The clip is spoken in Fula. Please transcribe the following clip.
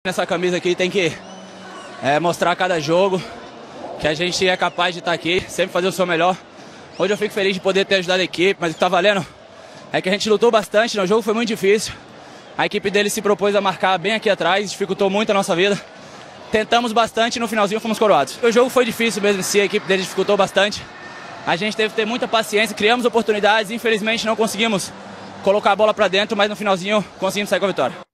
Nessa camisa aqui tem que mostrar a cada jogo que a gente é capaz de estar aqui, sempre fazer o seu melhor. Hoje eu fico feliz de poder ter ajudado a equipe, mas o que está valendo é que a gente lutou bastante, o jogo foi muito difícil. A equipe dele se propôs a marcar bem aqui atrás, dificultou muito a nossa vida. Tentamos bastante e no finalzinho fomos coroados. O jogo foi difícil mesmo em si, a equipe dele dificultou bastante. A gente teve que ter muita paciência, criamos oportunidades, infelizmente não conseguimos colocar a bola para dentro, mas no finalzinho conseguimos sair com a vitória.